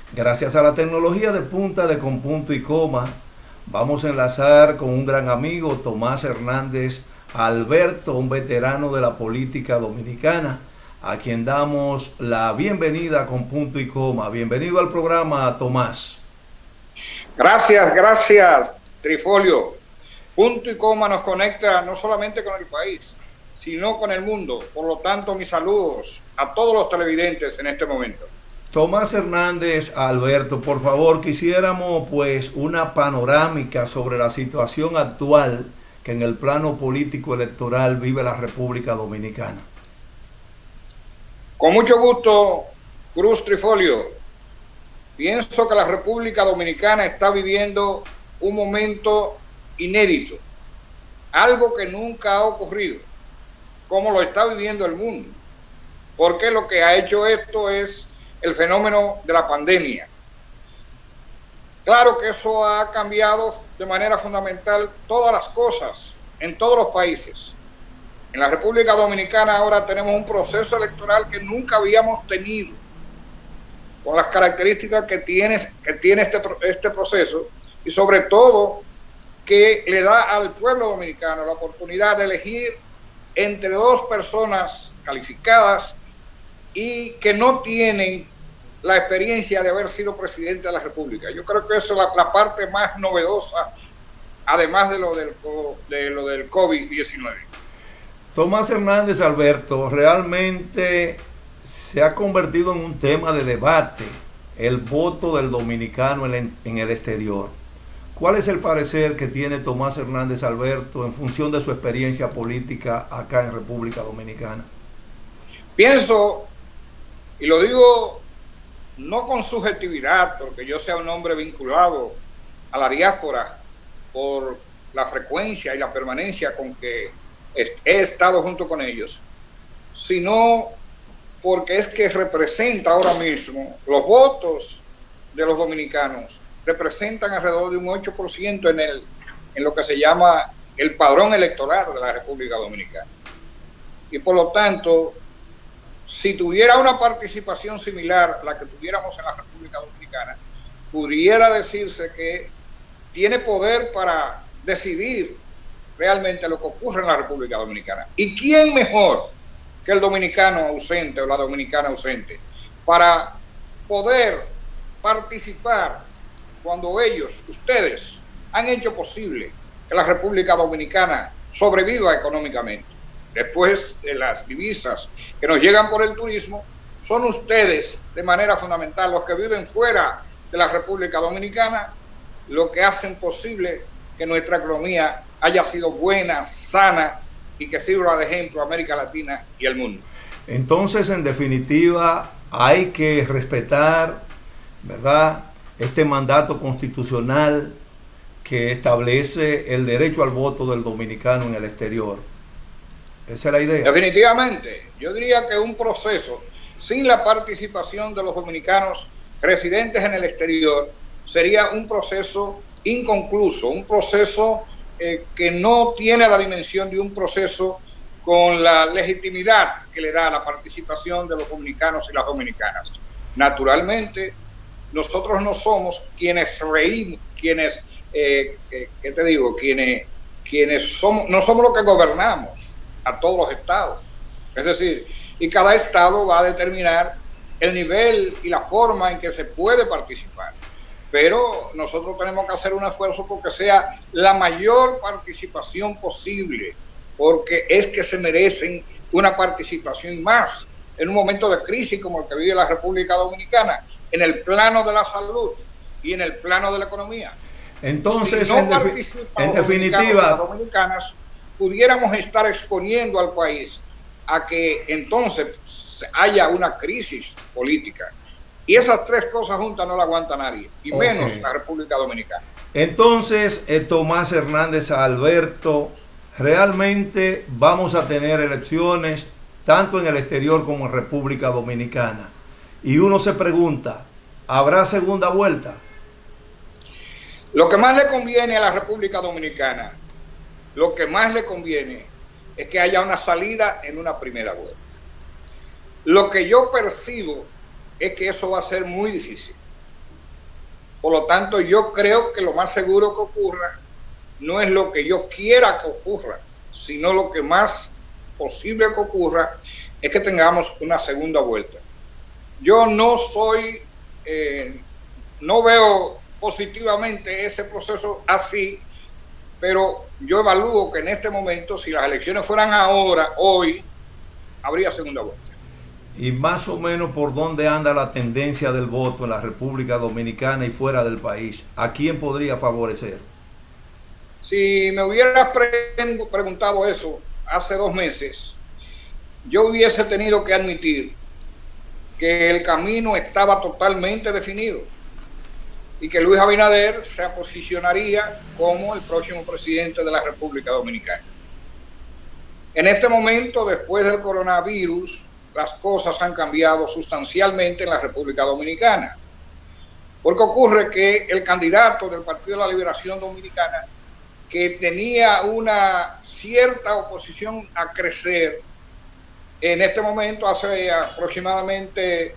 Gracias a la tecnología de punta de con punto y coma, vamos a enlazar con un gran amigo, Tomás Hernández Alberto, un veterano de la política dominicana, a quien damos la bienvenida con punto y coma. Bienvenido al programa, Tomás. Gracias, Trifolio. Punto y coma nos conecta no solamente con el país, sino con el mundo. Por lo tanto, mis saludos a todos los televidentes en este momento. Tomás Hernández Alberto, por favor, quisiéramos pues una panorámica sobre la situación actual que en el plano político electoral vive la República Dominicana. Con mucho gusto, Cruz Trifolio. Pienso que la República Dominicana está viviendo un momento inédito, algo que nunca ha ocurrido, como lo está viviendo el mundo, porque lo que ha hecho esto es el fenómeno de la pandemia. Claro que eso ha cambiado de manera fundamental todas las cosas en todos los países. En la República Dominicana ahora tenemos un proceso electoral que nunca habíamos tenido, con las características que tiene este proceso, y sobre todo que le da al pueblo dominicano la oportunidad de elegir entre dos personas calificadas y que no tienen la experiencia de haber sido presidente de la República. Yo creo que eso es la parte más novedosa, además de lo del COVID-19. Tomás Hernández Alberto, realmente se ha convertido en un tema de debate el voto del dominicano en el exterior. ¿Cuál es el parecer que tiene Tomás Hernández Alberto en función de su experiencia política acá en República Dominicana? Pienso, y lo digo no con subjetividad, porque yo sea un hombre vinculado a la diáspora por la frecuencia y la permanencia con que he estado junto con ellos, sino porque es que representa ahora mismo los votos de los dominicanos, representan alrededor de un 8% en lo que se llama el padrón electoral de la República Dominicana. Y por lo tanto, si tuviera una participación similar a la que tuviéramos en la República Dominicana, pudiera decirse que tiene poder para decidir realmente lo que ocurre en la República Dominicana. ¿Y quién mejor que el dominicano ausente o la dominicana ausente para poder participar cuando ellos, ustedes, han hecho posible que la República Dominicana sobreviva económicamente? Después de las divisas que nos llegan por el turismo, son ustedes de manera fundamental, los que viven fuera de la República Dominicana, lo que hacen posible que nuestra economía haya sido buena, sana y que sirva de ejemplo a América Latina y al mundo. Entonces, en definitiva, hay que respetar, ¿verdad?, este mandato constitucional que establece el derecho al voto del dominicano en el exterior. Esa es la idea. Definitivamente, yo diría que un proceso sin la participación de los dominicanos residentes en el exterior sería un proceso inconcluso, un proceso que no tiene la dimensión de un proceso con la legitimidad que le da la participación de los dominicanos y las dominicanas. Naturalmente, nosotros no somos quienes reímos, quienes, ¿qué te digo? Quienes somos, no somos los que gobernamos a todos los estados. Es decir, y cada estado va a determinar el nivel y la forma en que se puede participar. Pero nosotros tenemos que hacer un esfuerzo porque sea la mayor participación posible, porque es que se merecen una participación más en un momento de crisis como el que vive la República Dominicana, en el plano de la salud y en el plano de la economía. Entonces, si no en definitiva, las dominicanas, pudiéramos estar exponiendo al país a que entonces haya una crisis política. Y esas tres cosas juntas no la aguanta nadie, y menos la República Dominicana. Entonces, Tomás Hernández Alberto, realmente vamos a tener elecciones tanto en el exterior como en República Dominicana. Y uno se pregunta, ¿habrá segunda vuelta? Lo que más le conviene a la República Dominicana, lo que más le conviene es que haya una salida en una primera vuelta. Lo que yo percibo es que eso va a ser muy difícil. Por lo tanto, yo creo que lo más seguro que ocurra no es lo que yo quiera que ocurra, sino lo que más posible que ocurra es que tengamos una segunda vuelta. Yo no soy, no veo positivamente ese proceso así, pero yo evalúo que en este momento, si las elecciones fueran ahora, hoy, habría segunda vuelta. Y más o menos por dónde anda la tendencia del voto en la República Dominicana y fuera del país, ¿a quién podría favorecer? Si me hubieras preguntado eso hace 2 meses, yo hubiese tenido que admitir que el camino estaba totalmente definido y que Luis Abinader se posicionaría como el próximo presidente de la República Dominicana. En este momento, después del coronavirus, las cosas han cambiado sustancialmente en la República Dominicana. Porque ocurre que el candidato del Partido de la Liberación Dominicana, que tenía una cierta oposición a crecer, en este momento, hace aproximadamente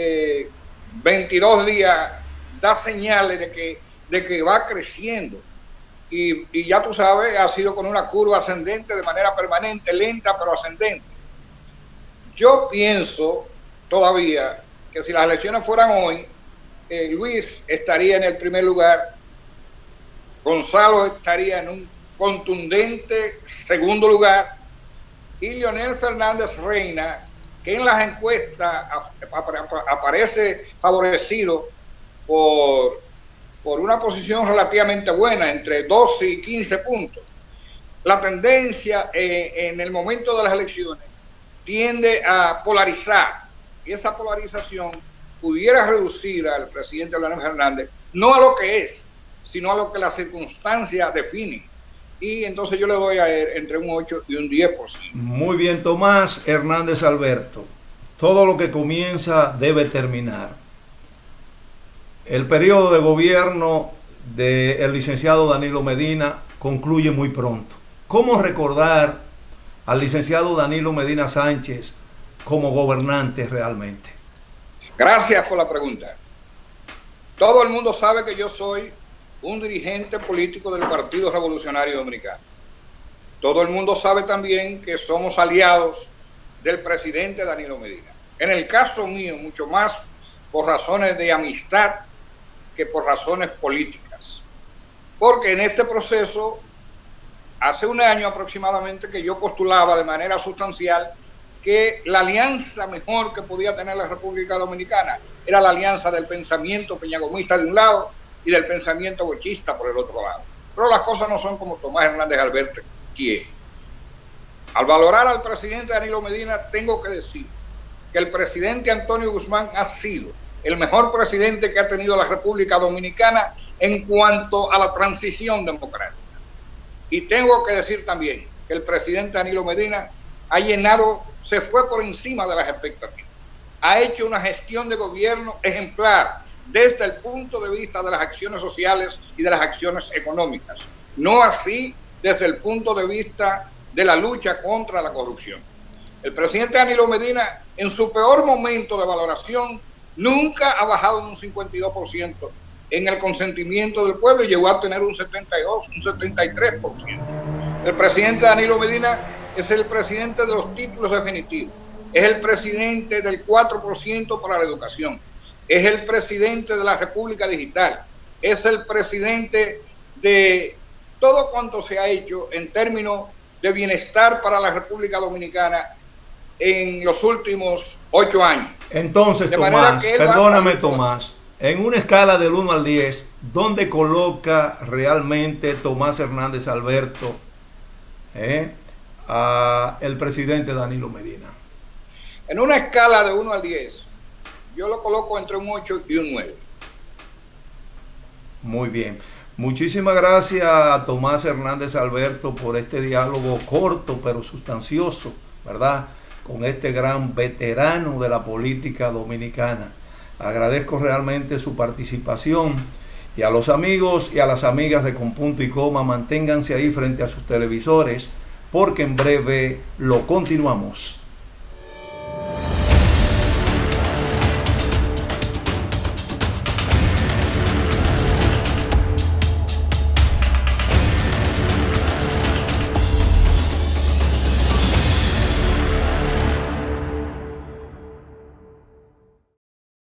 22 días, da señales de que va creciendo. Y ya tú sabes, ha sido con una curva ascendente de manera permanente, lenta pero ascendente. Yo pienso todavía que si las elecciones fueran hoy, Luis estaría en el primer lugar, Gonzalo estaría en un contundente segundo lugar y Leonel Fernández Reina, que en las encuestas aparece favorecido por una posición relativamente buena, entre 12 y 15 puntos. La tendencia en el momento de las elecciones tiende a polarizar, y esa polarización pudiera reducir al presidente Leonel Fernández, no a lo que es, sino a lo que las circunstancias definen. Y entonces yo le doy a él entre un 8 y un 10%. Muy bien, Tomás Hernández Alberto. Todo lo que comienza debe terminar. El periodo de gobierno del licenciado Danilo Medina concluye muy pronto. ¿Cómo recordar al licenciado Danilo Medina Sánchez como gobernante realmente? Gracias por la pregunta. Todo el mundo sabe que yo soy un dirigente político del Partido Revolucionario Dominicano. Todo el mundo sabe también que somos aliados del presidente Danilo Medina. En el caso mío, mucho más por razones de amistad que por razones políticas. Porque en este proceso, hace un año aproximadamente, que yo postulaba de manera sustancial que la alianza mejor que podía tener la República Dominicana era la alianza del pensamiento peñagomista de un lado y del pensamiento bochista por el otro lado. Pero las cosas no son como Tomás Hernández Alberto quiere. Al valorar al presidente Danilo Medina, tengo que decir que el presidente Antonio Guzmán ha sido el mejor presidente que ha tenido la República Dominicana en cuanto a la transición democrática. Y tengo que decir también que el presidente Danilo Medina ha llenado, se fue por encima de las expectativas. Ha hecho una gestión de gobierno ejemplar desde el punto de vista de las acciones sociales y de las acciones económicas. No así desde el punto de vista de la lucha contra la corrupción. El presidente Danilo Medina, en su peor momento de valoración, nunca ha bajado en un 52% en el consentimiento del pueblo y llegó a tener un 72, un 73%. El presidente Danilo Medina es el presidente de los títulos definitivos, es el presidente del 4% para la educación, es el presidente de la República Digital, es el presidente de todo cuanto se ha hecho en términos de bienestar para la República Dominicana en los últimos 8 años. Entonces, Tomás, perdóname, Tomás, en una escala del 1 al 10, ¿dónde coloca realmente Tomás Hernández Alberto a el presidente Danilo Medina? En una escala de 1 al 10, yo lo coloco entre un 8 y un 9. Muy bien. Muchísimas gracias a Tomás Hernández Alberto por este diálogo corto pero sustancioso, ¿verdad?, con este gran veterano de la política dominicana. Agradezco realmente su participación y a los amigos y a las amigas de Con Punto y Coma, manténganse ahí frente a sus televisores porque en breve lo continuamos.